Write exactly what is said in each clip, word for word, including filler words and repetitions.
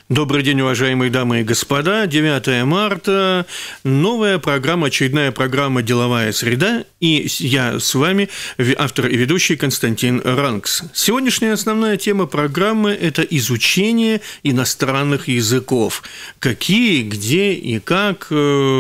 Добрый день, уважаемые дамы и господа. девятое марта. Новая программа, очередная программа «Деловая среда». И я с вами, автор и ведущий Константин Ранкс. Сегодняшняя основная тема программы – это изучение иностранных языков. Какие, где и как.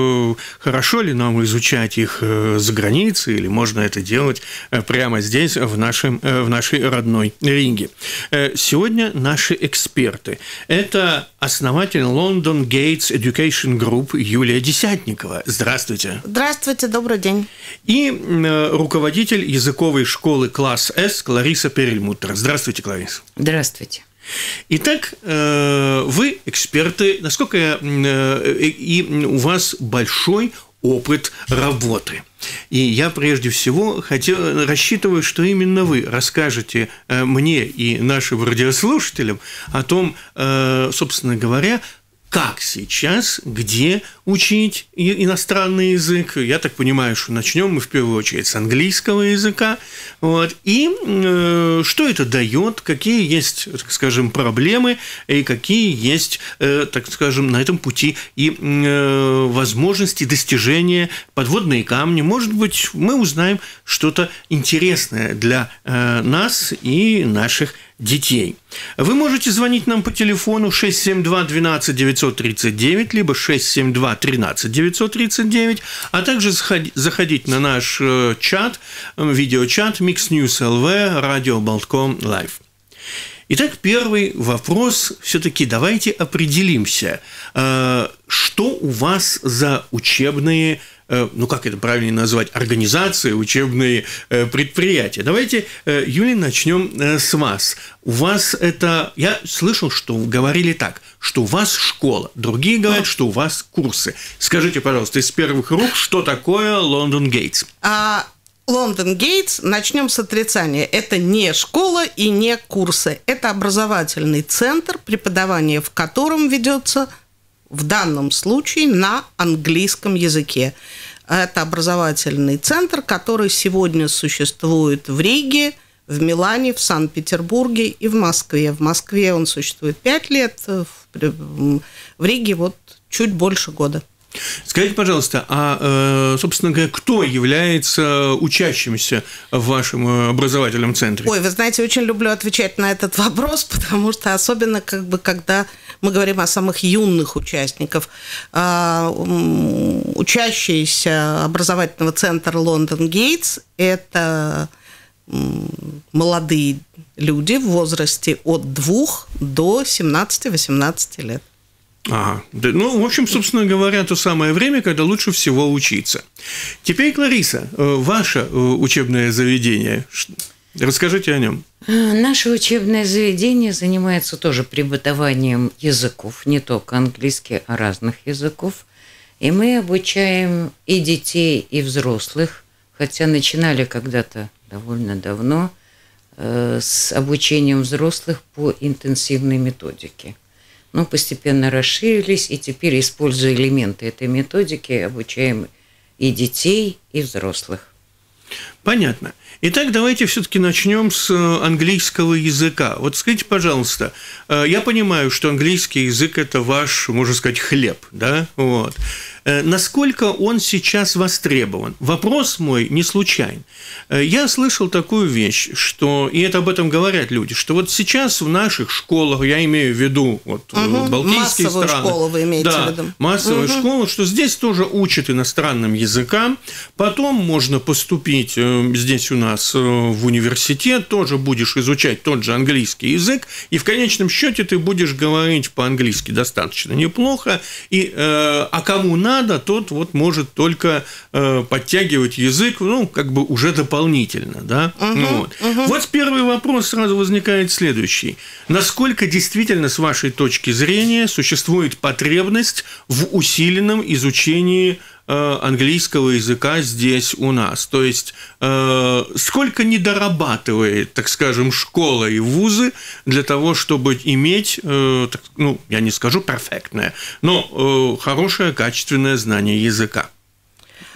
Хорошо ли нам изучать их за границей, или можно это делать прямо здесь, в, нашем, в нашей родной Риге. Сегодня наши эксперты. Это основатель London Gates Education Group Юлия Десятникова. Здравствуйте. Здравствуйте, добрый день. И э, руководитель языковой школы класс С Клариса Перельмуттер. Здравствуйте, Клариса. Здравствуйте. Итак, э, вы эксперты, насколько я, э, и у вас большой опыт работы. И я прежде всего хотел, рассчитываю, что именно вы расскажете мне и нашим радиослушателям о том, собственно говоря, как сейчас, где учить иностранный язык. Я так понимаю, что начнем мы в первую очередь с английского языка. Вот. И э, что это дает, какие есть, так скажем, проблемы, и какие есть, э, так скажем, на этом пути и э, возможности достижения, подводные камни. Может быть, мы узнаем что-то интересное для э, нас и наших детей. Вы можете звонить нам по телефону шесть семь два двенадцать девятьсот тридцать девять, либо шесть семь два тринадцать девятьсот тридцать девять, а также заходить на наш чат, видеочат Mixnews точка эл ви, радио Болтком Лайв. Итак, первый вопрос. Все-таки давайте определимся, что у вас за учебные, ну как это правильно назвать, организации, учебные предприятия. Давайте, Юлия, начнем с вас. У вас это... Я слышал, что говорили так, что у вас школа, другие говорят, что у вас курсы. Скажите, пожалуйста, из первых рук, что такое London Gates? А... London Gates, начнем с отрицания. Это не школа и не курсы. Это образовательный центр, преподавание в котором ведется в данном случае на английском языке. Это образовательный центр, который сегодня существует в Риге, в Милане, в Санкт-Петербурге и в Москве. В Москве он существует пять лет, в Риге вот чуть больше года. Скажите, пожалуйста, а, собственно говоря, кто является учащимся в вашем образовательном центре? Ой, вы знаете, очень люблю отвечать на этот вопрос, потому что особенно, как бы, когда мы говорим о самых юных участниках, учащиеся образовательного центра London Gates – это молодые люди в возрасте от двух до семнадцати-восемнадцати лет. Ага. Ну, в общем, собственно говоря, то самое время, когда лучше всего учиться. Теперь, Клариса, ваше учебное заведение, расскажите о нем. Наше учебное заведение занимается тоже преподаванием языков, не только английских, а разных языков. И мы обучаем и детей, и взрослых, хотя начинали когда-то довольно давно с обучением взрослых по интенсивной методике. Но постепенно расширились, и теперь, используя элементы этой методики, обучаем и детей, и взрослых. Понятно. Итак, давайте все-таки начнем с английского языка. Вот скажите, пожалуйста, я понимаю, что английский язык – это ваш, можно сказать, хлеб, да? Вот. Насколько он сейчас востребован? Вопрос мой не случайен. Я слышал такую вещь, что, и это об этом говорят люди, что вот сейчас в наших школах, я имею в виду вот, угу. балтийские массовую страны. Школу вы имеете да, в виду? Массовую угу. школу, что здесь тоже учат иностранным языкам, потом можно поступить здесь у нас в университет, тоже будешь изучать тот же английский язык, и в конечном счете ты будешь говорить по-английски достаточно неплохо, и, а кому надо, надо, тот вот может только э, подтягивать язык, ну, как бы уже дополнительно, да. Uh-huh, ну, вот. Uh-huh. Вот первый вопрос сразу возникает следующий. Насколько действительно, с вашей точки зрения, существует потребность в усиленном изучении э, английского языка здесь у нас? То есть, э, сколько недорабатывает, так скажем, школа и вузы для того, чтобы иметь, э, так, ну, я не скажу перфектное, но э, хорошее, качественное знание языка?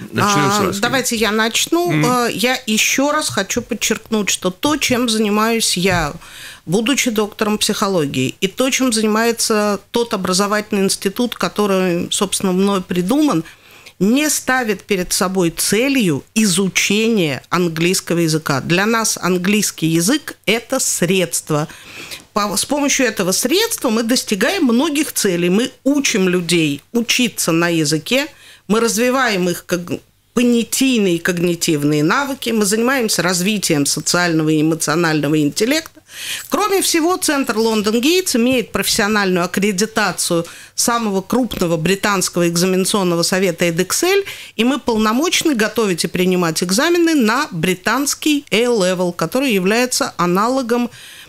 А, давайте я начну. Mm-hmm. Я еще раз хочу подчеркнуть, что то, чем занимаюсь я, будучи доктором психологии, и то, чем занимается тот образовательный институт, который, собственно, мной придуман, не ставит перед собой целью изучение английского языка. Для нас английский язык – это средство. С помощью этого средства мы достигаем многих целей. Мы учим людей учиться на языке, мы развиваем их понятийные и когнитивные навыки, мы занимаемся развитием социального и эмоционального интеллекта. Кроме всего, Центр Лондон Гейтс имеет профессиональную аккредитацию самого крупного британского экзаменационного совета Edexcel, и мы полномочны готовить и принимать экзамены на британский A-Level, который является аналогом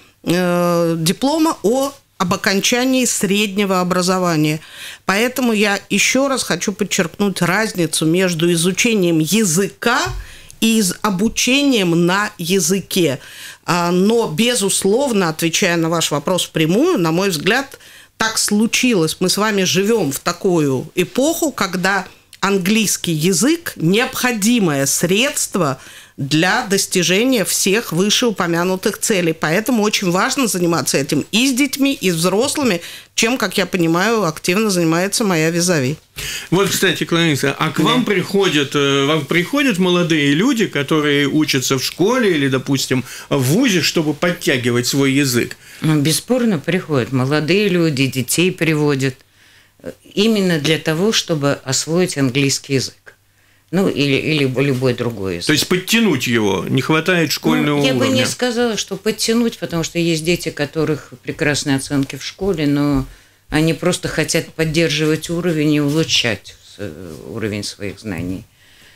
э, диплома о об окончании среднего образования. Поэтому я еще раз хочу подчеркнуть разницу между изучением языка и обучением на языке. Но, безусловно, отвечая на ваш вопрос впрямую, на мой взгляд, так случилось. Мы с вами живем в такую эпоху, когда английский язык – необходимое средство для достижения всех вышеупомянутых целей. Поэтому очень важно заниматься этим и с детьми, и с взрослыми, чем, как я понимаю, активно занимается моя визави. Вот, кстати, Клариса, а к да. вам приходят, вам приходят молодые люди, которые учатся в школе или, допустим, в вузе, чтобы подтягивать свой язык? Бесспорно приходят. Молодые люди, детей приводят именно для того, чтобы освоить английский язык. Ну, или, или любой другой язык. То есть подтянуть его, не хватает школьного ну, я уровня? Я бы не сказала, что подтянуть, потому что есть дети, у которых прекрасные оценки в школе, но они просто хотят поддерживать уровень и улучшать уровень своих знаний.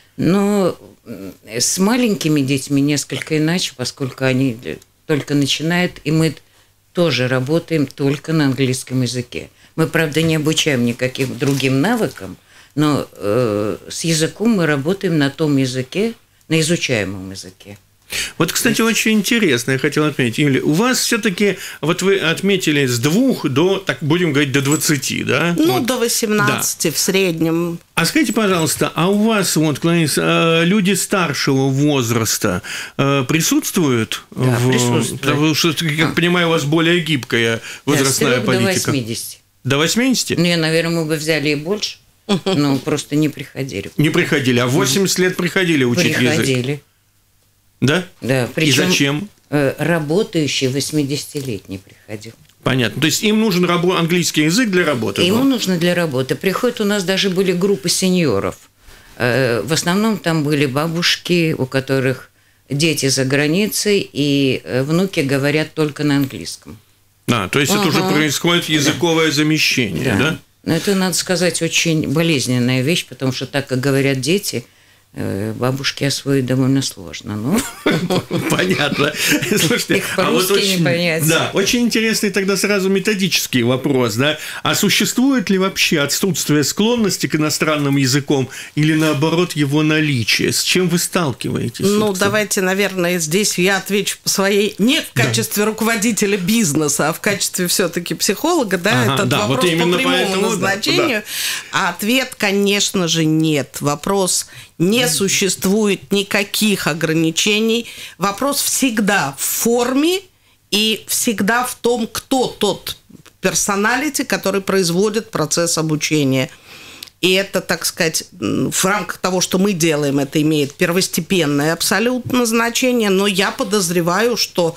Но с маленькими детьми несколько иначе, поскольку они только начинают, и мы тоже работаем только на английском языке. Мы, правда, не обучаем никаким другим навыкам, но э, с языком мы работаем на том языке, на изучаемом языке. Вот, кстати, очень интересно, я хотел отметить, Юлия, у вас все-таки, вот вы отметили с двух до, так будем говорить, до двадцати, да? Ну, вот. до восемнадцати да. в среднем. А скажите, пожалуйста, а у вас, вот, Клариса, люди старшего возраста присутствуют? Да, в... присутствуют. Потому что, как понимаю, у вас более гибкая возрастная да, политика. До восьмидесяти. До восьмидесяти? Ну, я, наверное, мы бы взяли и больше. Ну, просто не приходили. Не приходили, а в восемьдесят лет приходили учить приходили. язык? Приходили. Да? Да. Причем и зачем? Работающий восьмидесятилетний приходил. Понятно. То есть им нужен рабо- английский язык для работы? Ему нужно для работы. Приходят, у нас даже были группы сеньоров. В основном там были бабушки, у которых дети за границей, и внуки говорят только на английском. А, то есть ага. это уже происходит языковое да. замещение, да? да? Но это, надо сказать, очень болезненная вещь, потому что так, как говорят дети, бабушки освоить довольно сложно. Ну. Понятно. Слушайте, их по-русски а вот очень, не понять. Да, очень интересный тогда сразу методический вопрос. Да? А существует ли вообще отсутствие склонности к иностранным языкам или, наоборот, его наличие? С чем вы сталкиваетесь? Ну, собственно? давайте, наверное, здесь я отвечу по своей... Не в качестве да. руководителя бизнеса, а в качестве все-таки психолога. Да, ага, этот да, вопрос вот по прямому поэтому, назначению. Да, да. Ответ, конечно же, нет. Вопрос... Не существует никаких ограничений. Вопрос всегда в форме и всегда в том, кто тот персоналити, который производит процесс обучения. И это, так сказать, в рамках того, что мы делаем, это имеет первостепенное абсолютно значение, но я подозреваю, что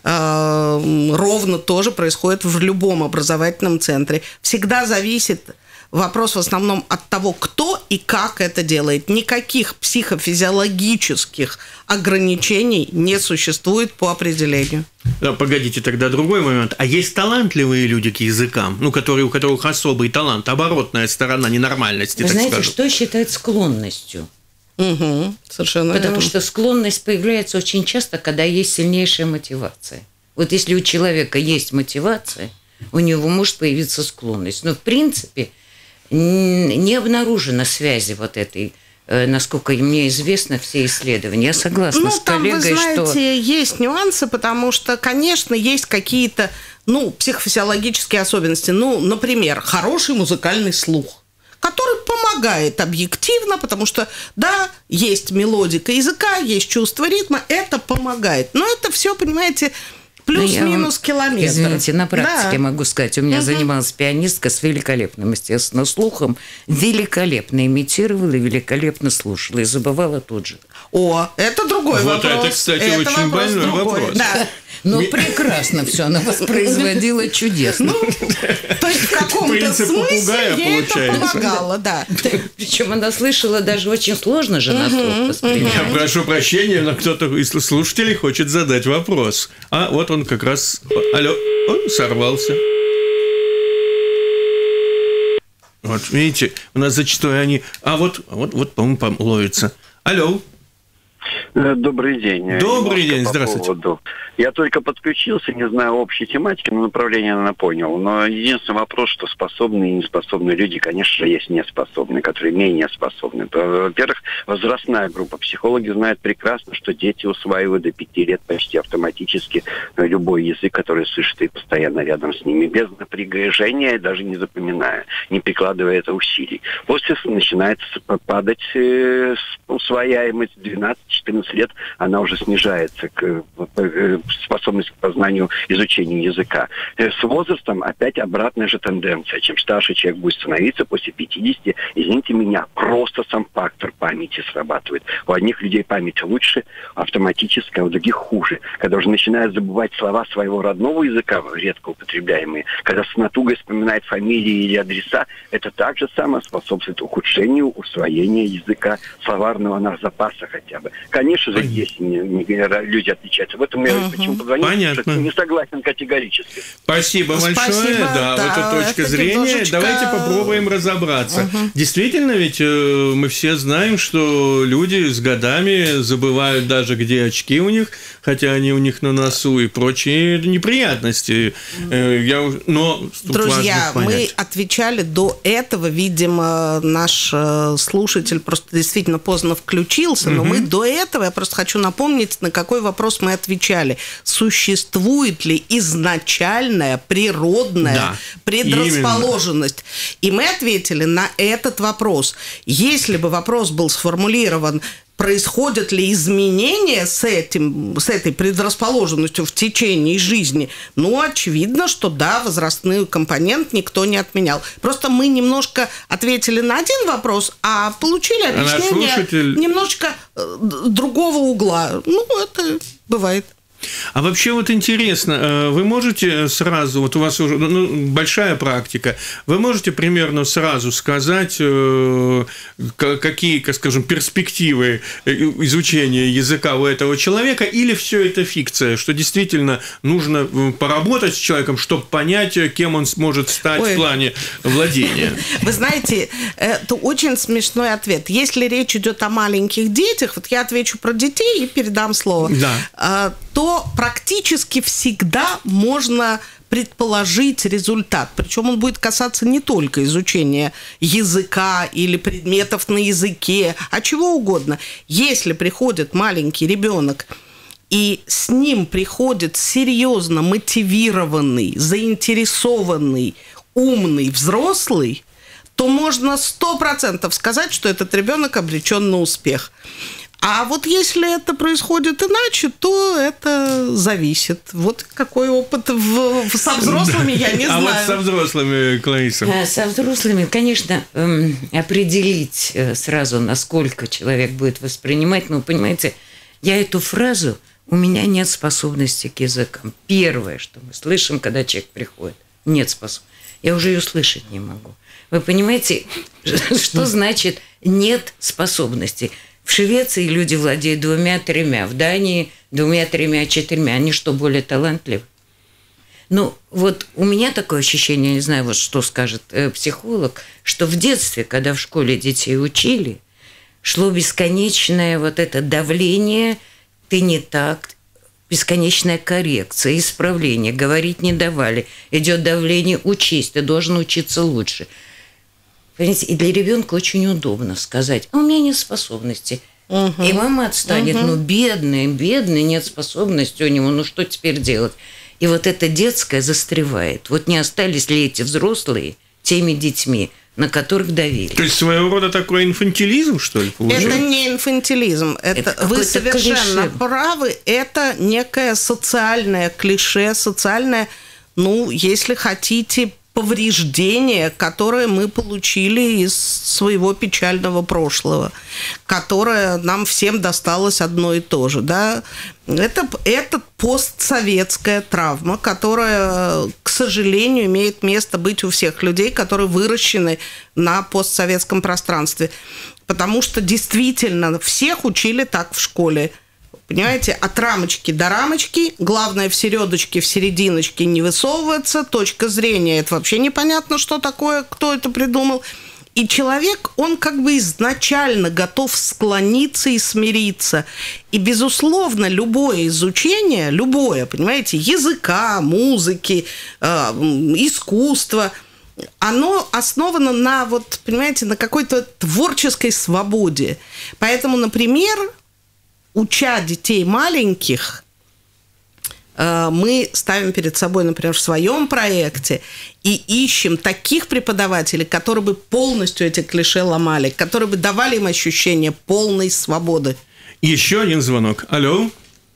э, ровно то же происходит в любом образовательном центре. Всегда зависит... Вопрос в основном от того, кто и как это делает. Никаких психофизиологических ограничений не существует по определению. Да, погодите, тогда другой момент. А есть талантливые люди к языкам, ну, которые, у которых особый талант, оборотная сторона ненормальности, Вы так знаете, скажем? что считают склонностью? Угу, совершенно Потому верно. что склонность появляется очень часто, когда есть сильнейшая мотивация. Вот если у человека есть мотивация, у него может появиться склонность. Но, в принципе... не обнаружено связи вот этой, насколько мне известно, все исследования. Я согласна ну, с коллегой, что... Ну, там, вы знаете, что... есть нюансы, потому что, конечно, есть какие-то, ну, психофизиологические особенности. Ну, например, хороший музыкальный слух, который помогает помогает объективно, потому что, да, есть мелодика языка, есть чувство ритма, это помогает. Но это все, понимаете, плюс-минус километр. Извините, на практике да. могу сказать. У меня угу. занималась пианистка с великолепным, естественно, слухом. Великолепно имитировала и великолепно слушала. И забывала тут же. О, это другой вот вопрос. Это, кстати, это очень вопрос больной другой. вопрос. Да. Ну, прекрасно все она воспроизводила чудесно. Ну, то есть в каком-то смысле ей это помогало, да. Причем она слышала даже очень сложно же на слух воспринимать. Я прошу прощения, но кто-то из слушателей хочет задать вопрос. А вот он как раз... Алло, он сорвался. Вот, видите, у нас зачастую они... А вот, вот, вот по-моему, ловится. Алло. Добрый день. Добрый Немножко день, по здравствуйте. Поводу. Я только подключился, не знаю общей тематики, но направление, наверное, понял. Но единственный вопрос, что способные и неспособные люди, конечно же, есть неспособные, которые менее способны. Во-первых, возрастная группа. Психологи знают прекрасно, что дети усваивают до пяти лет почти автоматически любой язык, который слышит и постоянно рядом с ними, без напряжения, даже не запоминая, не прикладывая это усилий. После начинает падать усвояемость. двенадцать-четырнадцать лет она уже снижается к способность к познанию, изучению языка. С возрастом опять обратная же тенденция. Чем старше человек будет становиться после пятидесяти, извините меня, просто сам фактор памяти срабатывает. У одних людей память лучше, автоматически, а у других хуже. Когда уже начинают забывать слова своего родного языка, редко употребляемые, когда с натугой вспоминает фамилии или адреса, это также самое способствует ухудшению усвоения языка, словарного на запаса хотя бы. Конечно же, здесь не, не, люди отличаются. В этом я uh-huh. почему позвонил, Понятно. что не согласен категорически. Спасибо большое. Спасибо, да, да, вот эта точка это зрения. немножечко... Давайте попробуем разобраться. Uh-huh. Действительно, ведь э, мы все знаем, что люди с годами забывают даже, где очки у них, хотя они у них на носу и прочие неприятности. Э, я, но Друзья, мы отвечали до этого, видимо, наш слушатель просто действительно поздно включился, но uh-huh. мы до этого, я просто хочу напомнить, на какой вопрос мы отвечали. Существует ли изначальная природная да, предрасположенность? Именно. И мы ответили на этот вопрос. Если бы вопрос был сформулирован: происходят ли изменения с этим, с этой предрасположенностью в течение жизни? Ну, очевидно, что да, возрастной компонент никто не отменял. Просто мы немножко ответили на один вопрос, а получили объяснение а слушатель... немножечко другого угла. Ну, это бывает. А вообще вот интересно, вы можете сразу, вот у вас уже ну, большая практика, вы можете примерно сразу сказать, какие, как скажем, перспективы изучения языка у этого человека, или все это фикция, что действительно нужно поработать с человеком, чтобы понять, кем он сможет стать Ой. в плане владения? Вы знаете, это очень смешной ответ. Если речь идет о маленьких детях, вот я отвечу про детей и передам слово, да. то практически всегда можно предположить результат. Причем он будет касаться не только изучения языка или предметов на языке, а чего угодно. Если приходит маленький ребенок, и с ним приходит серьезно мотивированный, заинтересованный, умный взрослый, то можно сто процентов сказать, что этот ребенок обречен на успех. А вот если это происходит иначе, то это зависит. Вот какой опыт в, в, со взрослыми, я не знаю. А вот со взрослыми, Клариса? Со взрослыми, конечно, определить сразу, насколько человек будет воспринимать. Ну, понимаете, я эту фразу, у меня нет способности к языкам. Первое, что мы слышим, когда человек приходит, нет способности. Я уже ее слышать не могу. Вы понимаете, что значит нет способности? В Швеции люди владеют двумя-тремя, в Дании двумя-тремя, четырьмя. Они что, более талантливы? Ну, вот у меня такое ощущение, не знаю, вот что скажет э, психолог, что в детстве, когда в школе детей учили, шло бесконечное вот это давление, ты не так, бесконечная коррекция, исправление, говорить не давали. Идет давление, учись, ты должен учиться лучше. Понимаете, и для ребенка очень удобно сказать: а у меня нет способности. Угу. И мама отстанет: угу. ну, бедный, бедный, нет способности у него, ну, что теперь делать? И вот это детское застревает. Вот не остались ли эти взрослые теми детьми, на которых давили. То есть своего рода такой инфантилизм, что ли, получается? Это не инфантилизм. Это, это вы совершенно клише. правы. Это некое социальное клише, социальное, ну, если хотите, повреждение, которое мы получили из своего печального прошлого, которое нам всем досталось одно и то же. Да? Это, это постсоветская травма, которая, к сожалению, имеет место быть у всех людей, которые выращены на постсоветском пространстве. Потому что действительно всех учили так в школе. Понимаете, от рамочки до рамочки, главное в середочке, в серединочке не высовываться, точка зрения – это вообще непонятно, что такое, кто это придумал. И человек, он как бы изначально готов склониться и смириться. И, безусловно, любое изучение, любое, понимаете, языка, музыки, э, искусства, оно основано на, вот, понимаете, на какой-то творческой свободе. Поэтому, например, уча детей маленьких, мы ставим перед собой, например, в своем проекте и ищем таких преподавателей, которые бы полностью эти клише ломали, которые бы давали им ощущение полной свободы. Еще один звонок. Алло.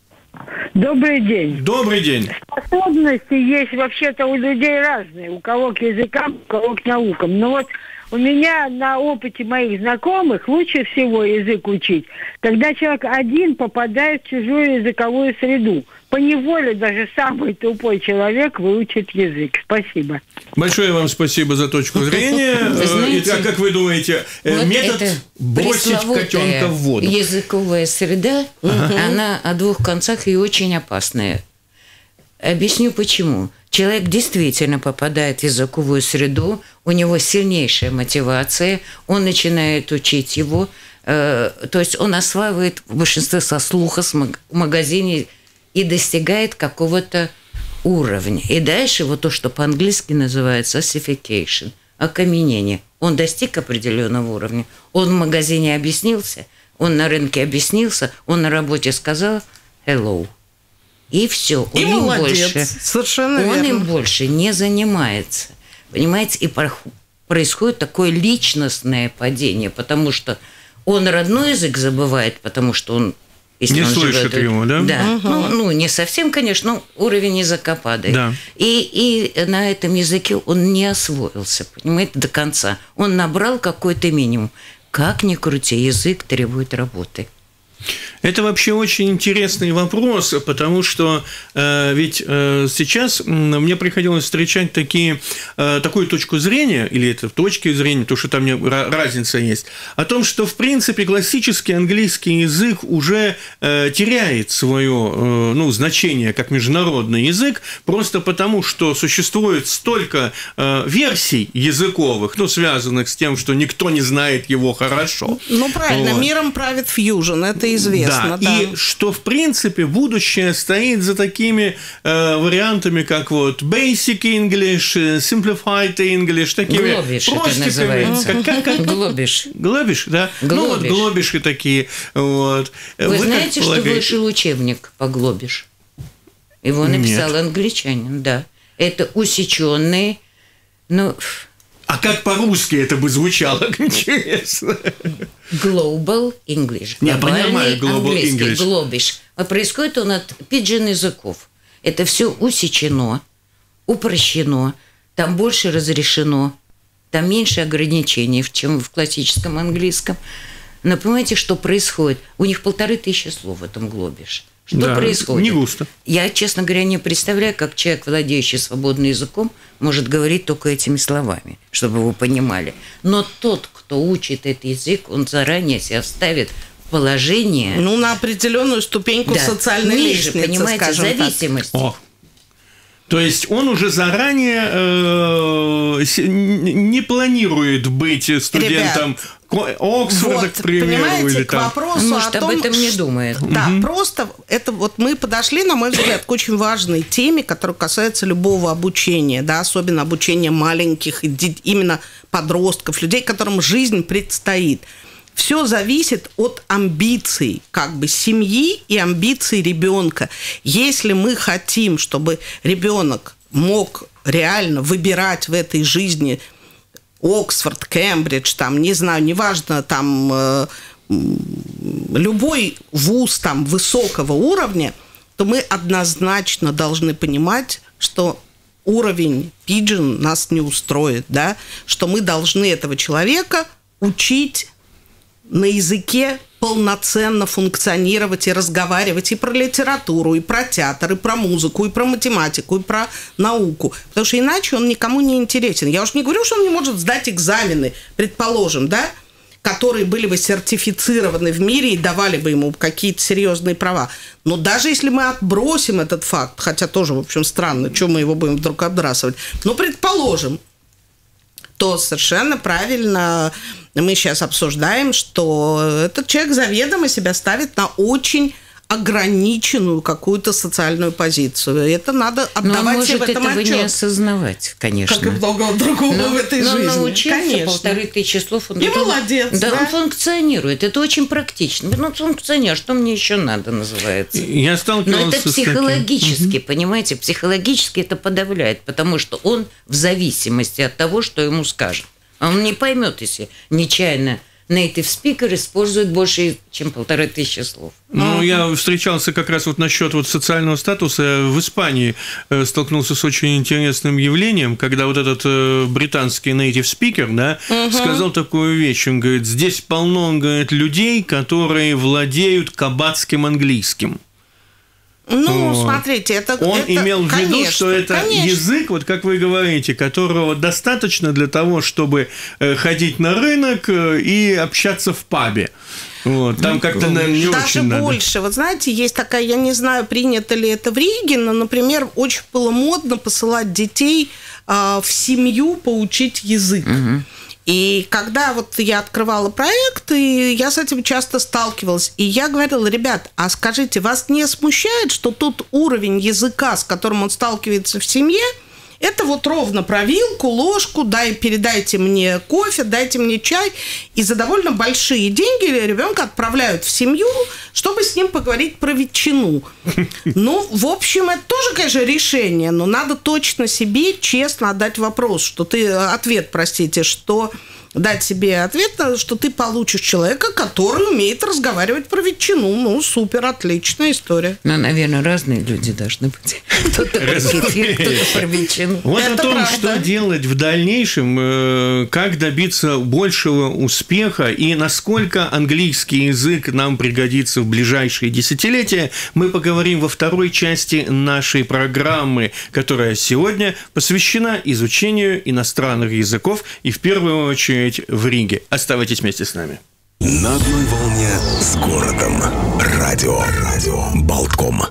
Добрый день. Добрый день. Способности есть вообще-то у людей разные. У кого к языкам, у кого к наукам. Но вот у меня на опыте моих знакомых лучше всего язык учить, когда человек один попадает в чужую языковую среду. Поневоле даже самый тупой человек выучит язык. Спасибо. Большое вам спасибо за точку зрения. Итак, как вы думаете, вот метод бросить котенка в воду? Языковая среда, ага. она о двух концах и очень опасная. Объясню почему. Человек действительно попадает в языковую среду, у него сильнейшая мотивация, он начинает учить его, э, то есть он осваивает в большинстве со слуха в магазине и достигает какого-то уровня. И дальше вот то, что по-английски называется ossification, окаменение. Он достиг определенного уровня, он в магазине объяснился, он на рынке объяснился, он на работе сказал hello. И все, он и им молодец, больше, совершенно он верно. им больше не занимается, понимаете, и происходит такое личностное падение, потому что он родной язык забывает, потому что он если не он слышит живет, его, да? Да, угу. ну, ну не совсем, конечно, но уровень языка падает. Да. И, и на этом языке он не освоился, понимаете, до конца. Он набрал какой-то минимум. Как ни крути, язык требует работы. Это вообще очень интересный вопрос, потому что э, ведь э, сейчас мне приходилось встречать такие, э, такую точку зрения, или это точки зрения, потому что там разница есть, о том, что, в принципе, классический английский язык уже э, теряет свое э, ну, значение как международный язык, просто потому, что существует столько э, версий языковых, ну, связанных с тем, что никто не знает его хорошо. Ну, правильно, вот. Миром правит фьюжн, это известно. Да, да. И что, в принципе, будущее стоит за такими э, вариантами, как вот Basic English, Simplified English, такими Глобиш это называется. Как, как, как? Глобиш. Глобиш, да? Глобиш. Ну, вот глобиши такие. Вот. Вы, Вы знаете, что вышел учебник по глобиш? Его написал Нет. англичанин, да. Это усеченные, ну... А как по-русски это бы звучало, интересно? Global English. Я понимаю, Global English. Глобиш. А происходит он от пиджин языков. Это все усечено, упрощено, там больше разрешено, там меньше ограничений, чем в классическом английском. Но понимаете, что происходит? У них полторы тысячи слов в этом глобише. Что да, происходит? Не густо. Я, честно говоря, не представляю, как человек, владеющий свободным языком, может говорить только этими словами, чтобы вы понимали. Но тот, кто учит этот язык, он заранее себя ставит в положение... Ну, на определенную ступеньку да, социальной ниже, лестницы, понимаете, зависимость. О. То есть он уже заранее э, не планирует быть студентом Ребят, Оксфорда, вот, к примеру. Понимаете, или к там. вопросу Может, о том, об этом не думает. Да, угу. просто это вот мы подошли, на мой взгляд, к очень важной теме, которая касается любого обучения, да, особенно обучения маленьких, именно подростков, людей, которым жизнь предстоит. Все зависит от амбиций как бы семьи и амбиций ребенка. Если мы хотим, чтобы ребенок мог реально выбирать в этой жизни Оксфорд, Кембридж, там, не знаю, неважно, там, э, любой вуз там высокого уровня, то мы однозначно должны понимать, что уровень пиджин нас не устроит, да, что мы должны этого человека учить на языке полноценно функционировать и разговаривать и про литературу, и про театр, и про музыку, и про математику, и про науку. Потому что иначе он никому не интересен. Я уж не говорю, что он не может сдать экзамены, предположим, да, которые были бы сертифицированы в мире и давали бы ему какие-то серьезные права. Но даже если мы отбросим этот факт, хотя тоже, в общем, странно, что мы его будем вдруг отбрасывать, но предположим, то совершенно правильно мы сейчас обсуждаем, что этот человек заведомо себя ставит на очень ограниченную какую-то социальную позицию. И это надо отдавать себе в этом отчет. отчет. Не осознавать, конечно. Как и многого другого но, в этой но жизни. Но научился конечно. полторы тысячи слов. Он и говорит, молодец. Да, да, он функционирует. Это очень практично. Ну, функционер, что мне еще надо, называется. Я сталкивался Но это с психологически, таким. понимаете, психологически это подавляет, потому что он в зависимости от того, что ему скажут. Он не поймет, если нечаянно native speaker использует больше, чем полторы тысячи слов. Ну, я встречался как раз вот насчет вот социального статуса. В Испании столкнулся с очень интересным явлением, когда вот этот британский native speaker, да, угу. сказал такую вещь. Он говорит, здесь полно, он говорит, людей, которые владеют кабацким английским. Ну, вот. Смотрите, это... Он это, имел в виду, конечно, что это конечно. язык, вот как вы говорите, которого достаточно для того, чтобы ходить на рынок и общаться в пабе. Вот, там как-то, наверное, не Даже очень надо. больше. Вот знаете, есть такая, я не знаю, принято ли это в Риге, но, например, очень было модно посылать детей э, в семью поучить язык. Угу. И когда вот я открывала проект, и я с этим часто сталкивалась, и я говорила, ребят, а скажите, вас не смущает, что тот уровень языка, с которым он сталкивается в семье, это вот ровно про вилку, ложку, дай, передайте мне кофе, дайте мне чай, и за довольно большие деньги ребенка отправляют в семью, чтобы с ним поговорить про ветчину. Ну, в общем, это тоже, конечно, решение, но надо точно себе честно отдать вопрос, что ты, ответ, простите, что... дать себе ответ, что ты получишь человека, который умеет разговаривать про ветчину. Ну, супер, отличная история. Ну, наверное, разные люди должны быть. Кто-то про кефир, кто-то про ветчину. Вот о том, что делать в дальнейшем, как добиться большего успеха и насколько английский язык нам пригодится в ближайшие десятилетия, мы поговорим во второй части нашей программы, которая сегодня посвящена изучению иностранных языков и, в первую очередь, в Риге. Оставайтесь вместе с нами. На одной волне с городом. Радио. Радио. Болтком.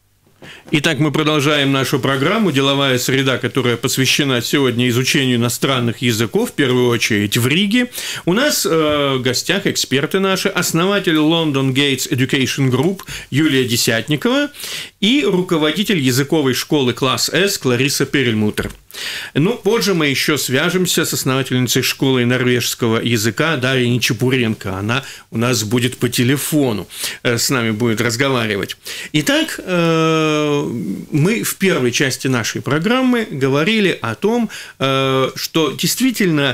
Итак, мы продолжаем нашу программу «Деловая среда», которая посвящена сегодня изучению иностранных языков, в первую очередь в Риге. У нас э, в гостях эксперты наши, основатель London Gates Education Group Юлия Десятникова и руководитель языковой школы класс С Клариса Перельмутер. Ну, позже мы еще свяжемся с основательницей школы норвежского языка Дарьей Нечепуренко. Она у нас будет по телефону, с нами будет разговаривать. Итак, мы в первой части нашей программы говорили о том, что действительно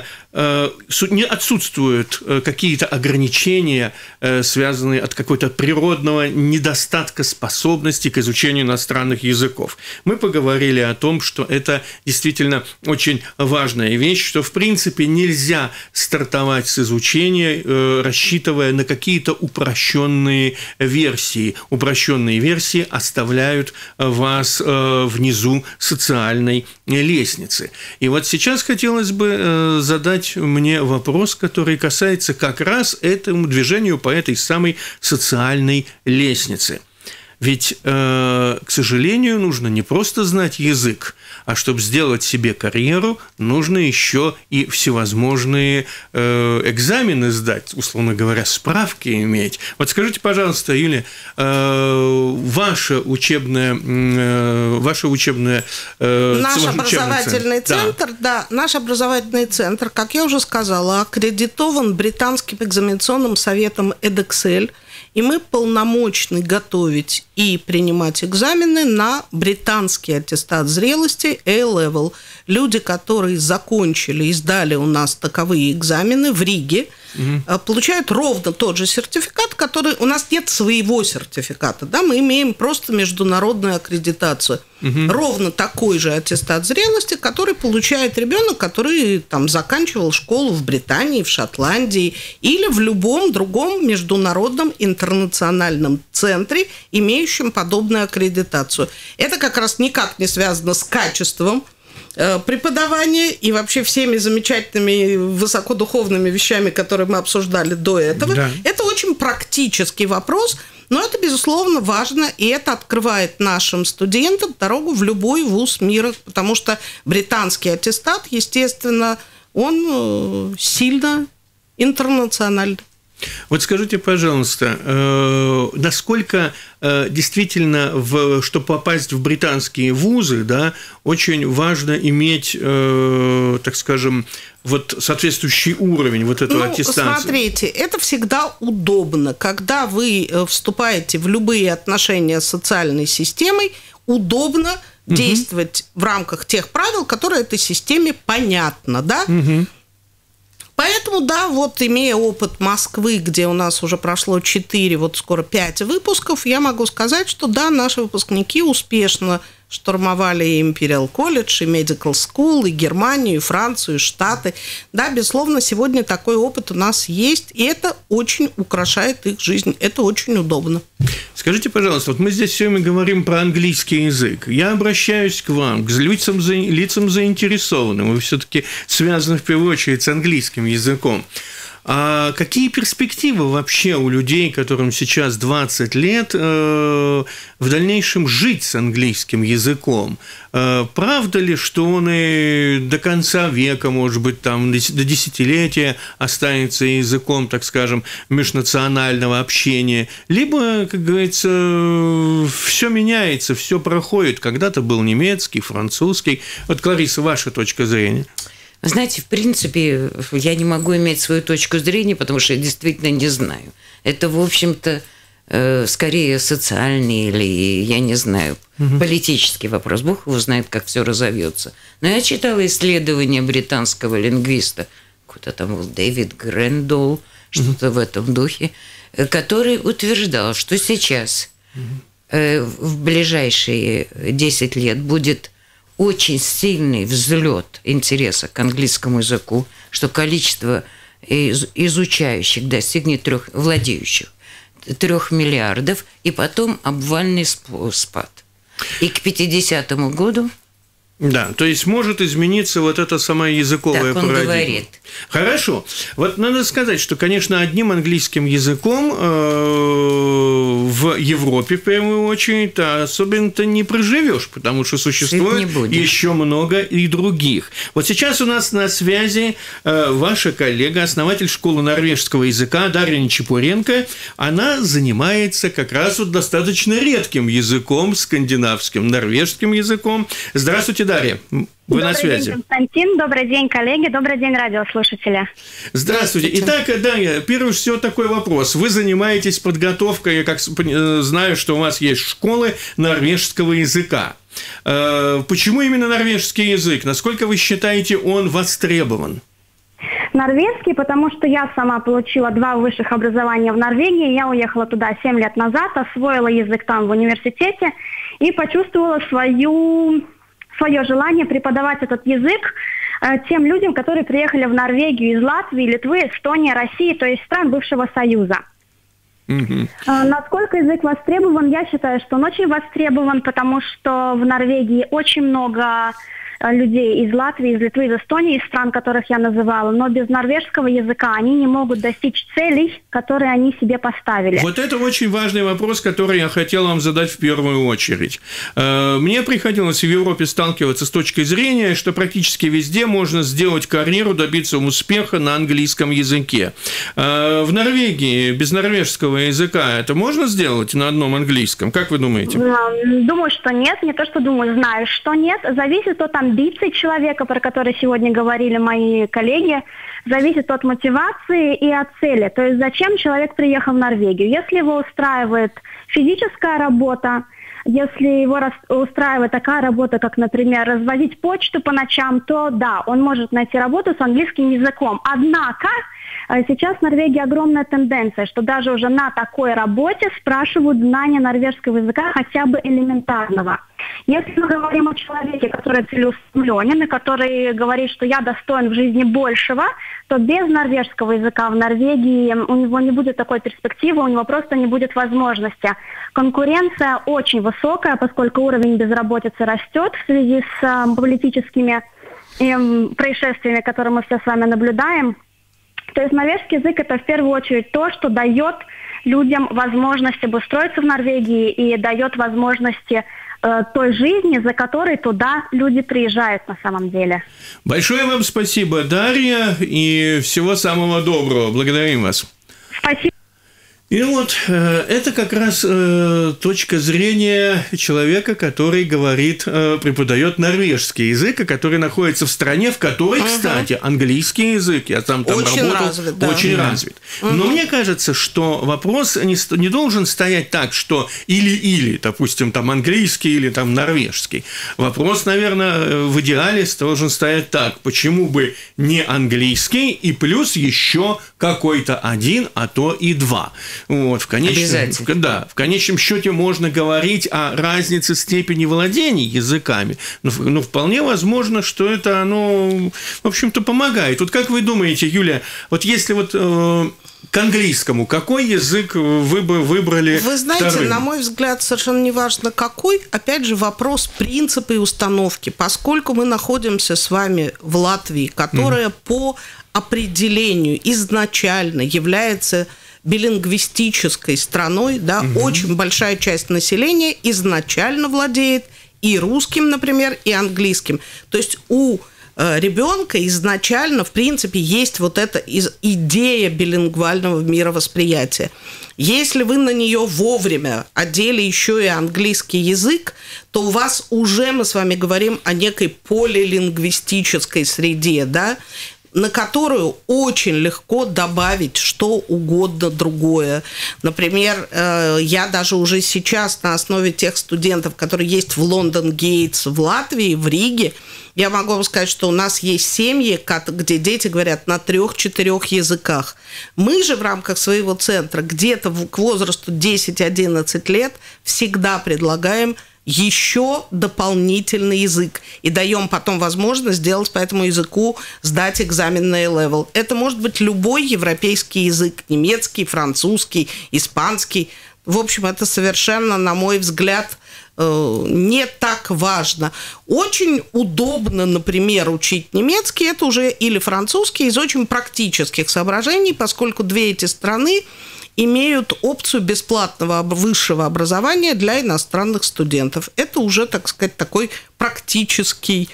отсутствуют какие-то ограничения, связанные от какого-то природного недостатка способности к изучению иностранных языков. Мы поговорили о том, что это действительно очень важная вещь, что в принципе нельзя стартовать с изучения, рассчитывая на какие-то упрощенные версии. Упрощенные версии оставляют вас внизу социальной лестницы. И вот сейчас хотелось бы задать мне вопрос, который касается как раз этому движению по этой самой социальной лестнице. Ведь, э, к сожалению, нужно не просто знать язык, а чтобы сделать себе карьеру, нужно еще и всевозможные э, экзамены сдать, условно говоря, справки иметь. Вот скажите, пожалуйста, Юлия, э, ваша учебная, э, ваша учебная э, наш ваш образовательный центр, да. да, наш образовательный центр, как я уже сказала, аккредитован британским экзаменационным советом Edexcel. и мы полномочны готовить и принимать экзамены на британский аттестат зрелости A-Level. Люди, которые закончили и сдали у нас таковые экзамены в Риге, угу. получают ровно тот же сертификат, который... У нас нет своего сертификата, да, мы имеем просто международную аккредитацию. Угу. Ровно такой же аттестат зрелости, который получает ребенок, который там заканчивал школу в Британии, в Шотландии или в любом другом международном интернациональном центре, имеющем подобную аккредитацию. Это как раз никак не связано с качеством преподавания и вообще всеми замечательными высокодуховными вещами, которые мы обсуждали до этого. Да. Это очень практический вопрос, но это, безусловно, важно, и это открывает нашим студентам дорогу в любой вуз мира, потому что британский аттестат, естественно, он сильно интернациональный. Вот скажите, пожалуйста, э, насколько э, действительно, в, чтобы попасть в британские вузы, да, очень важно иметь, э, так скажем, вот соответствующий уровень вот этого ну, аттестации? Смотрите, это всегда удобно. Когда вы вступаете в любые отношения с социальной системой, удобно угу. действовать в рамках тех правил, которые этой системе понятны, да? Угу. Поэтому, да, вот имея опыт Москвы, где у нас уже прошло четыре, вот скоро пять выпусков, я могу сказать, что да, наши выпускники успешно штурмовали и Imperial College, и Medical School, и Германию, и Францию, и Штаты. Да, безусловно, сегодня такой опыт у нас есть, и это очень украшает их жизнь, это очень удобно. Скажите, пожалуйста, вот мы здесь все время говорим про английский язык. Я обращаюсь к вам, к лицам, лицам заинтересованным. Вы все-таки связаны в первую очередь с английским языком. А какие перспективы вообще у людей, которым сейчас двадцать лет, э, в дальнейшем жить с английским языком? Э, правда ли, что он и до конца века, может быть, там, до десятилетия останется языком, так скажем, межнационального общения? Либо, как говорится, все меняется, все проходит. Когда-то был немецкий, французский. Вот, Клариса, ваша точка зрения? Знаете, в принципе, я не могу иметь свою точку зрения, потому что я действительно не знаю. Это, в общем-то, скорее социальный или, я не знаю, угу. политический вопрос. Бог его знает, как все разовьется. Но я читала исследование британского лингвиста, какой-то там был Дэвид Грэндолл, что-то угу. в этом духе, который утверждал, что сейчас, угу. в ближайшие десять лет будет очень сильный взлет интереса к английскому языку, что количество изучающих достигнет трех, владеющих трех миллиардов, и потом обвальный спад. И к пятидесятому году... Да, то есть может измениться вот эта сама языковая так он парадигма. Говорит. Хорошо. Вот надо сказать, что, конечно, одним английским языком э, в Европе, в первую очередь, особенно-то не проживешь, потому что существует еще много и других. Вот сейчас у нас на связи э, ваша коллега, основатель школы норвежского языка Дарья Нечепуренко. Она занимается как раз вот достаточно редким языком, скандинавским, норвежским языком. Здравствуйте, Дарья, вы добрый на связи. День, Константин, добрый день, коллеги, добрый день, радиослушатели. Здравствуйте. Итак, Дарья, первый всего такой вопрос. Вы занимаетесь подготовкой, я как знаю, что у вас есть школы норвежского языка. Почему именно норвежский язык? Насколько вы считаете, он востребован? Норвежский, потому что я сама получила два высших образования в Норвегии. Я уехала туда семь лет назад, освоила язык там в университете и почувствовала свою... свое желание преподавать этот язык э, тем людям, которые приехали в Норвегию из Латвии, Литвы, Эстонии, России, то есть стран бывшего Союза. Mm-hmm. Э, насколько язык востребован? Я считаю, что он очень востребован, потому что в Норвегии очень много людей из Латвии, из Литвы, из Эстонии, из стран, которых я называла, но без норвежского языка они не могут достичь целей, которые они себе поставили. Вот это очень важный вопрос, который я хотел вам задать в первую очередь. Мне приходилось в Европе сталкиваться с точкой зрения, что практически везде можно сделать карьеру, добиться успеха на английском языке. В Норвегии без норвежского языка это можно сделать на одном английском? Как вы думаете? Думаю, что нет. Не то, что думаю, знаю, что нет. Зависит от амбиций амбиций человека, про которые сегодня говорили мои коллеги, зависит от мотивации и от цели. То есть зачем человек приехал в Норвегию? Если его устраивает физическая работа, если его устраивает такая работа, как, например, развозить почту по ночам, то да, он может найти работу с английским языком. Однако сейчас в Норвегии огромная тенденция, что даже уже на такой работе спрашивают знания норвежского языка хотя бы элементарного. Если мы говорим о человеке, который целеустремленен и который говорит, что я достоин в жизни большего, то без норвежского языка в Норвегии у него не будет такой перспективы, у него просто не будет возможности. Конкуренция очень высокая, поскольку уровень безработицы растет в связи с политическими происшествиями, которые мы все с вами наблюдаем. То есть норвежский язык – это в первую очередь то, что дает людям возможность обустроиться в Норвегии и дает возможности э, той жизни, за которой туда люди приезжают на самом деле. Большое вам спасибо, Дарья, и всего самого доброго. Благодарим вас. Спасибо. И вот э, это как раз э, точка зрения человека, который говорит, э, преподает норвежский язык, и который находится в стране, в которой, uh-huh. кстати, английский язык, я там, там очень работал, развит, да. очень uh-huh. развит. Uh-huh. Но мне кажется, что вопрос не, не должен стоять так, что или-или, допустим, там английский или там норвежский. Вопрос, наверное, в идеале должен стоять так, почему бы не английский и плюс еще какой-то один, а то и два. Вот, в конечном, в, да, в конечном счете можно говорить о разнице степени владения языками, но, но вполне возможно, что это оно, в общем-то, помогает. Вот как вы думаете, Юлия, вот если вот э, к английскому, какой язык вы бы выбрали? Вы знаете, вторым? На мой взгляд, совершенно не важно какой, опять же, вопрос принципа и установки, поскольку мы находимся с вами в Латвии, которая mm-hmm. по определению изначально является билингвистической страной, да, угу. очень большая часть населения изначально владеет и русским, например, и английским. То есть у э, ребенка изначально, в принципе, есть вот эта из- идея билингвального мировосприятия. Если вы на нее вовремя одели еще и английский язык, то у вас уже, мы с вами говорим о некой полилингвистической среде, да, на которую очень легко добавить что угодно другое. Например, я даже уже сейчас на основе тех студентов, которые есть в Лондон Гейтс, в Латвии, в Риге, я могу вам сказать, что у нас есть семьи, где дети говорят на трех-четырех языках. Мы же в рамках своего центра где-то к возрасту десять-одиннадцать лет всегда предлагаем еще дополнительный язык и даем потом возможность сделать по этому языку, сдать экзамен на A-level. Это может быть любой европейский язык, немецкий, французский, испанский. В общем, это совершенно, на мой взгляд, не так важно. Очень удобно, например, учить немецкий, это уже или французский из очень практических соображений, поскольку две эти страны имеют опцию бесплатного высшего образования для иностранных студентов. Это уже, так сказать, такой практический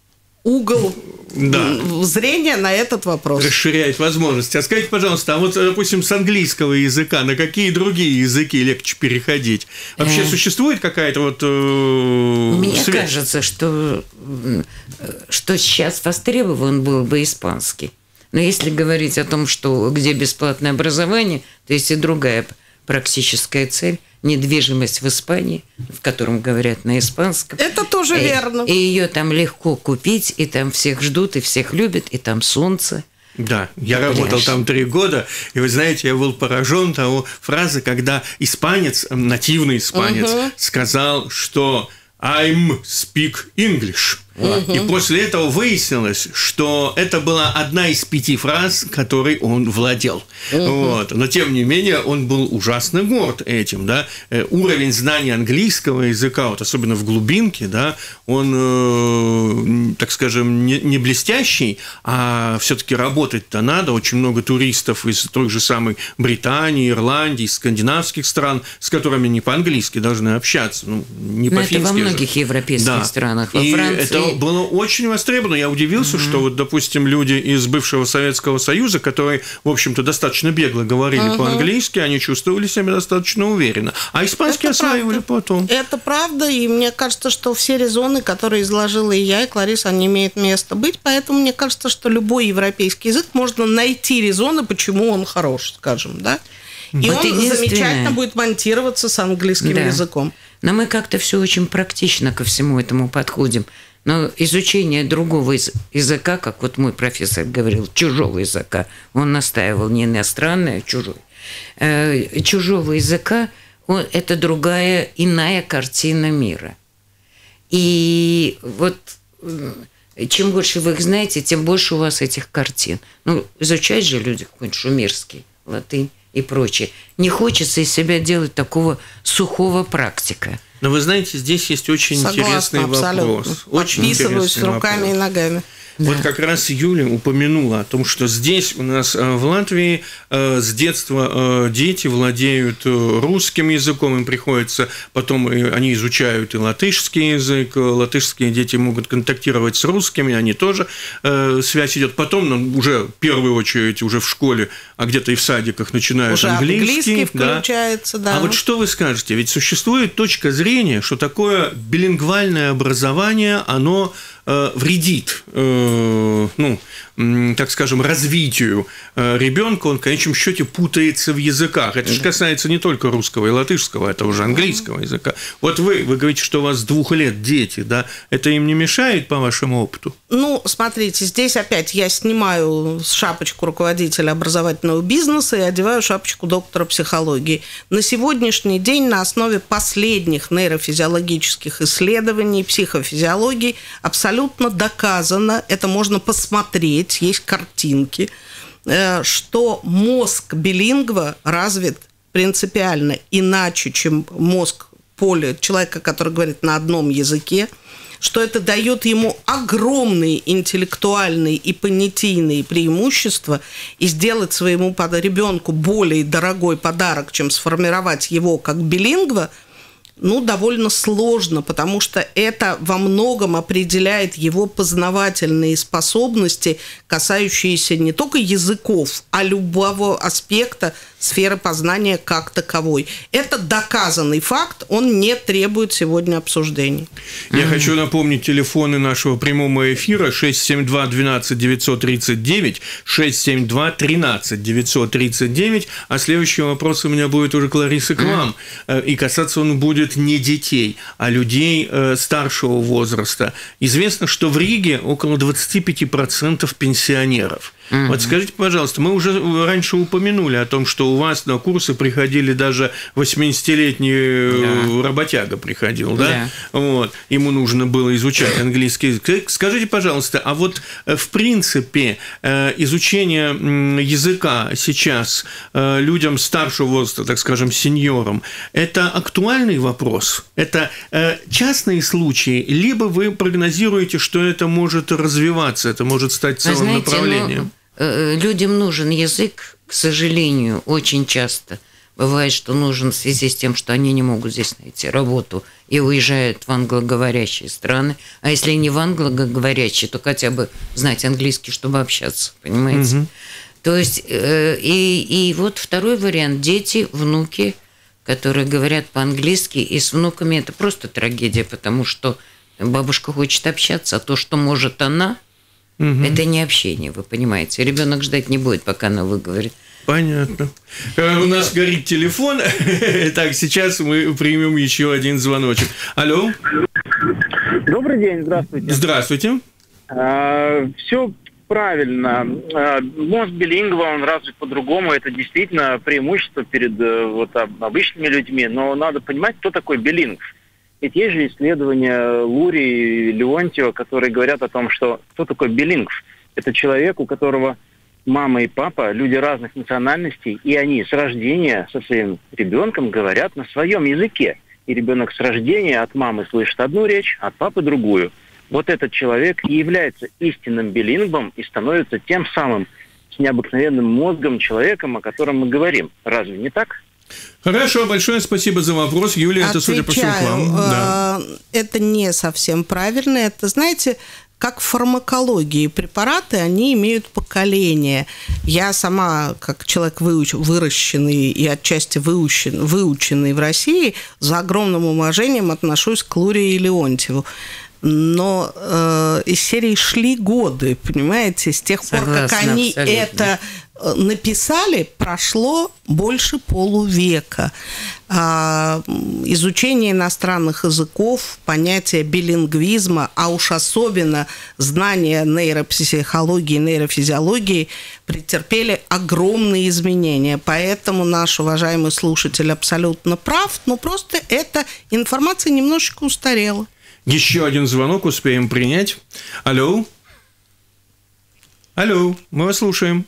угол да. зрения на этот вопрос. Расширяет возможности. А скажите, пожалуйста, а вот, допустим, с английского языка на какие другие языки легче переходить? Вообще э... существует какая-то вот э... Мне связь? кажется, что, что сейчас востребован был бы испанский. Но если говорить о том, что где бесплатное образование, то есть и другая практическая цель – недвижимость в Испании, в котором говорят на испанском. Это тоже и, верно. И ее там легко купить, и там всех ждут, и всех любят, и там солнце. Да, я Пляж. работал там три года, и вы знаете, я был поражен того фразы, когда испанец, нативный испанец, угу. сказал, что «I'm speak English». Uh-huh. И после этого выяснилось, что это была одна из пяти фраз, которой он владел. Uh-huh. Вот. Но, тем не менее, он был ужасно горд этим. Да? Уровень знания английского языка, вот, особенно в глубинке, да, он, э, так скажем, не, не блестящий, а все-таки работать-то надо. Очень много туристов из той же самой Британии, Ирландии, скандинавских стран, с которыми не по-английски должны общаться. Ну, не Но по-фински это во же. многих европейских да. странах. Во И Франции, это было, было очень востребовано. Я удивился, mm-hmm. что вот, допустим, люди из бывшего Советского Союза, которые, в общем-то, достаточно бегло говорили mm-hmm. по-английски, они чувствовали себя достаточно уверенно. А испанский это осваивали правда. Потом. Это правда, и мне кажется, что все резоны, которые изложила и я, и Клариса, они имеют место быть, поэтому мне кажется, что любой европейский язык можно найти резоны, почему он хорош, скажем, да? И вот он замечательно будет монтироваться с английским да. языком. Но мы как-то все очень практично ко всему этому подходим. Но изучение другого языка, как вот мой профессор говорил, чужого языка, он настаивал не иностранный, а чужой. Чужого языка – это другая, иная картина мира. И вот чем больше вы их знаете, тем больше у вас этих картин. Ну, изучать же люди какой-нибудь шумерский, латынь и прочее. Не хочется из себя делать такого сухого практика. Но вы знаете, здесь есть очень Согласна, интересный абсолютно. вопрос. Очень Подписываюсь руками вопрос. и ногами. Вот да. как раз Юля упомянула о том, что здесь у нас в Латвии с детства дети владеют русским языком, им приходится, потом они изучают и латышский язык, латышские дети могут контактировать с русскими, они тоже, связь идет. Потом, ну, уже в первую очередь, уже в школе, а где-то и в садиках начинают уже английский. английский включается, да. А вот что вы скажете? Ведь существует точка зрения, что такое билингвальное образование, оно вредит, ну, так скажем, развитию ребенка, он в конечном счете путается в языках. Это же касается не только русского и латышского, это уже английского языка. Вот вы, вы говорите, что у вас с двух лет дети, да? Это им не мешает по вашему опыту? Ну, смотрите, здесь опять я снимаю шапочку руководителя образовательного бизнеса и одеваю шапочку доктора психологии. На сегодняшний день на основе последних нейрофизиологических исследований, психофизиологии абсолютно Абсолютно доказано, это можно посмотреть, есть картинки, что мозг билингва развит принципиально иначе, чем мозг поля человека, который говорит на одном языке, что это дает ему огромные интеллектуальные и понятийные преимущества, и сделать своему ребенку более дорогой подарок, чем сформировать его как билингва, ну, довольно сложно, потому что это во многом определяет его познавательные способности, касающиеся не только языков, а любого аспекта сферы познания как таковой. Это доказанный факт, он не требует сегодня обсуждений. Я mm-hmm. хочу напомнить телефоны нашего прямого эфира шесть семь два двенадцать девятьсот тридцать девять, шесть семь два тринадцать девятьсот тридцать девять, а следующий вопрос у меня будет уже, Клариса, к вам, mm-hmm. и касаться он будет не детей, а людей старшего возраста. Известно, что в Риге около двадцать пять процентов пенсионеров. Mm-hmm. Вот скажите, пожалуйста, мы уже раньше упомянули о том, что у вас на курсы приходили даже восьмидесятилетний yeah. работяга приходил, да? Yeah. Вот. Ему нужно было изучать английский язык. Скажите, пожалуйста, а вот в принципе изучение языка сейчас людям старшего возраста, так скажем, сеньорам, это актуальный вопрос? Это частные случаи, либо вы прогнозируете, что это может развиваться, это может стать целым Знаете, направлением? Ну... Людям нужен язык, к сожалению, очень часто. Бывает, что нужен в связи с тем, что они не могут здесь найти работу и уезжают в англоговорящие страны. А если не в англоговорящие, то хотя бы знать английский, чтобы общаться, понимаете? Угу. То есть, и, и вот второй вариант. Дети, внуки, которые говорят по-английски, и с внуками это просто трагедия, потому что бабушка хочет общаться, а то, что может она... Угу. Это не общение, вы понимаете. Ребенок ждать не будет, пока она выговорит. Понятно. У нас горит телефон. Так, сейчас мы примем еще один звоночек. Алло. Добрый день, здравствуйте. Здравствуйте. А, все правильно. А, мозг билингва, он развит по-другому. Это действительно преимущество перед вот, обычными людьми. Но надо понимать, кто такой билингв. Ведь есть же исследования Лури и Леонтьева, которые говорят о том, что кто такой билингв. Это человек, у которого мама и папа, люди разных национальностей, и они с рождения со своим ребенком говорят на своем языке. И ребенок с рождения от мамы слышит одну речь, от папы другую. Вот этот человек и является истинным билингвом и становится тем самым с необыкновенным мозгом человеком, о котором мы говорим. Разве не так? Хорошо, большое спасибо за вопрос. Юлия, это, судя по всему, к вам. Да. Это не совсем правильно. Это, знаете, как в фармакологии. Препараты, они имеют поколение. Я сама, как человек, выуч... выращенный и отчасти выучен... выученный в России, за огромным уважением отношусь к Лурии Леонтьеву. Но э, из серии шли годы, понимаете, с тех Согласна, пор, как они абсолютно. это написали, прошло больше полувека. А, изучение иностранных языков, понятие билингвизма, а уж особенно знания нейропсихологии, нейрофизиологии претерпели огромные изменения. Поэтому наш уважаемый слушатель абсолютно прав, но просто эта информация немножечко устарела. Еще один звонок успеем принять. Алло. Алло, мы вас слушаем.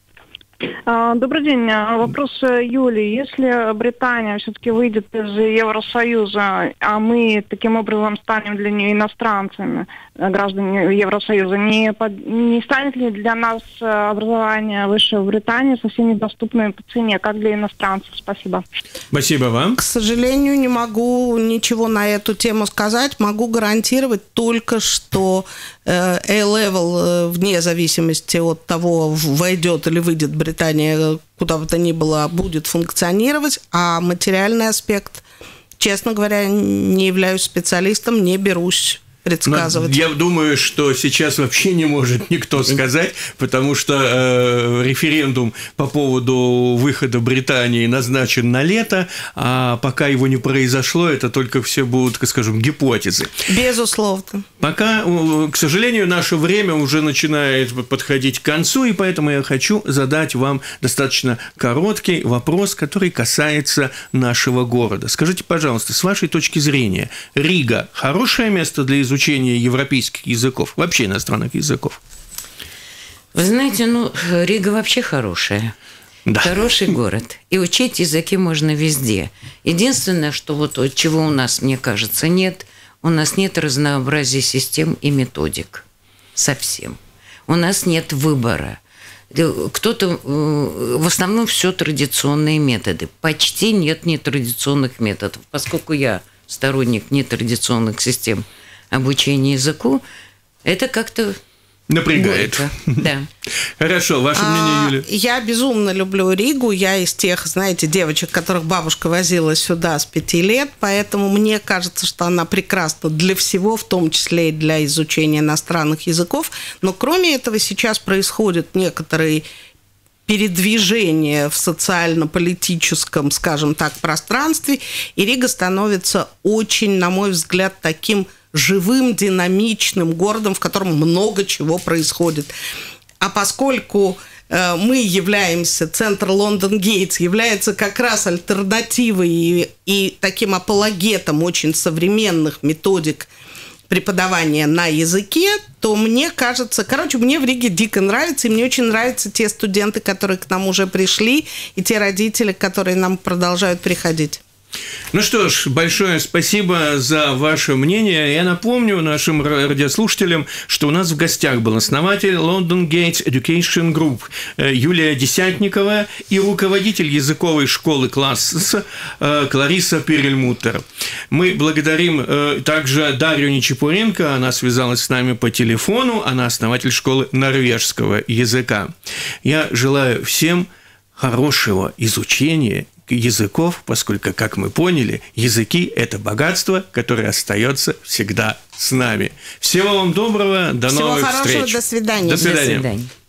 Добрый день. Вопрос Юлии. Если Британия все-таки выйдет из Евросоюза, а мы таким образом станем для нее иностранцами, граждане Евросоюза, не, под... не станет ли для нас образование высшее в Британии совсем недоступным по цене, как для иностранцев? Спасибо. Спасибо вам. К сожалению, не могу ничего на эту тему сказать. Могу гарантировать только, что A-level, вне зависимости от того, войдет или выйдет Британия, куда бы то ни было, будет функционировать, а материальный аспект, честно говоря, не являюсь специалистом, не берусь предсказывать. Но я думаю, что сейчас вообще не может никто сказать, потому что э, референдум по поводу выхода Британии назначен на лето, а пока его не произошло, это только все будут, так скажем, гипотезы. Безусловно. Пока, к сожалению, наше время уже начинает подходить к концу, и поэтому я хочу задать вам достаточно короткий вопрос, который касается нашего города. Скажите, пожалуйста, с вашей точки зрения, Рига – хорошее место для изучения изучение европейских языков, вообще иностранных языков? Вы знаете, ну, Рига вообще хорошая. Да. Хороший город. И учить языки можно везде. Единственное, что вот чего у нас, мне кажется, нет, у нас нет разнообразия систем и методик. Совсем. У нас нет выбора. Кто-то, в основном, все традиционные методы. Почти нет нетрадиционных методов. Поскольку я сторонник нетрадиционных систем обучения языку, это как-то напрягает. горько. Да. Хорошо, ваше мнение, Юлия? Я безумно люблю Ригу. Я из тех, знаете, девочек, которых бабушка возила сюда с пяти лет, поэтому мне кажется, что она прекрасна для всего, в том числе и для изучения иностранных языков. Но кроме этого сейчас происходят некоторые передвижение в социально-политическом, скажем так, пространстве, и Рига становится очень, на мой взгляд, таким живым, динамичным городом, в котором много чего происходит. А поскольку э, мы являемся, центр Лондон Гейтс является как раз альтернативой и, и таким апологетом очень современных методик преподавания на языке, то мне кажется, короче, мне в Риге дико нравится, и мне очень нравятся те студенты, которые к нам уже пришли, и те родители, которые нам продолжают приходить. Ну что ж, большое спасибо за ваше мнение. Я напомню нашим радиослушателям, что у нас в гостях был основатель London Gates Education Group Юлия Десятникова и руководитель языковой школы класса Клариса Перельмутер. Мы благодарим также Дарью Нечепуренко, она связалась с нами по телефону, она основатель школы норвежского языка. Я желаю всем хорошего изучения языков, поскольку, как мы поняли, языки – это богатство, которое остается всегда с нами. Всего вам доброго, до Всего новых хорошего, встреч. До свидания. До свидания. До свидания.